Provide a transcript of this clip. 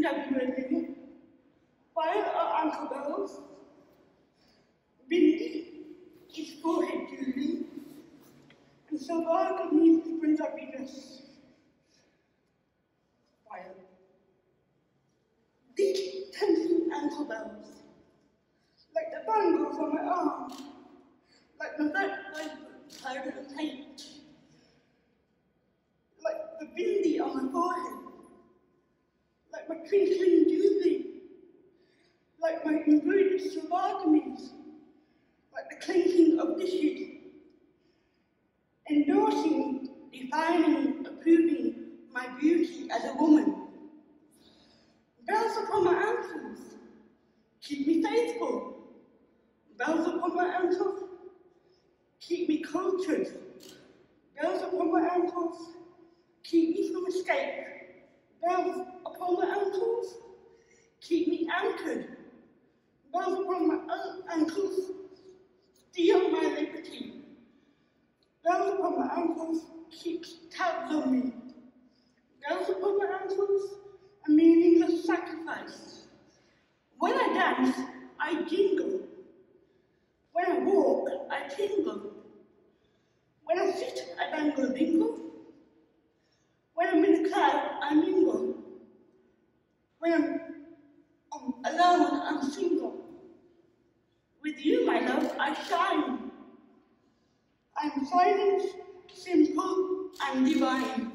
Punjabi wedding, while our ankle bells, bindi is forehead jewelry, and salwar kameez is Punjabi dress. While these tempting ankle bells, like the bangles on my arm, like my back powder and paint, like the bindi on my forehead, like my twinkling jewelry, like my embroidered salwar kameez, like the clinking of dishes, endorsing, defining, approving my beauty as a woman. Bells upon my ankles, keep me faithful. Bells upon my ankles, keep me cultured. Bells upon my ankles, keep me from escape. Bells upon my ankles, keep me anchored. Bells upon my ankles, steal my liberty. Bells upon my ankles, keep tabs on me. Bells upon my ankles, a meaningless sacrifice. When I dance, I jingle. When I walk, I tingle. When I sit, I bangle dingle. When I'm in a crowd, I mingle. When I'm alone, I'm single. With you, my love, I shine. I'm silent, simple, and divine.